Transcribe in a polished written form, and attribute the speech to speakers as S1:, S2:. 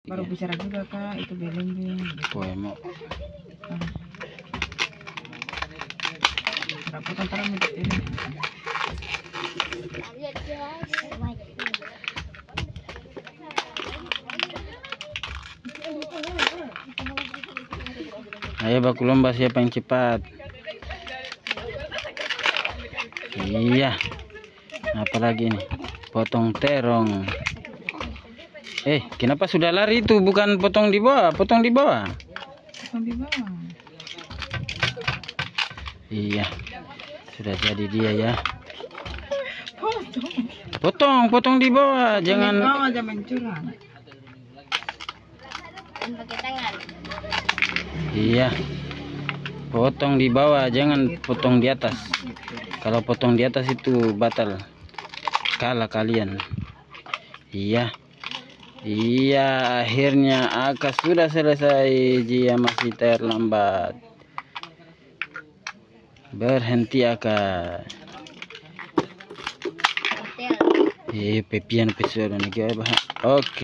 S1: Baru bicara juga kak, itu belimbing.
S2: Poemo.
S1: Berapa tentara minta ini?
S2: Ayo baku lomba siapa yang cepat. Iya. Apalagi nih? Potong terong. Kenapa sudah lari itu? Bukan potong di bawah, potong di bawah.
S1: Potong di bawah.
S2: Iya. Sudah jadi dia ya.
S1: Potong
S2: Potong di bawah, jangan.
S1: di bawah, jangan curang.
S3: Pakai tangan.
S2: Iya. Potong di bawah, jangan potong di atas. Kalau potong di atas itu batal. Kalah kalian. Iya. Iya, akhirnya Aka sudah selesai. Dia masih terlambat. Berhenti Aka.
S3: Hotel.
S2: Pepian pesona. Oke.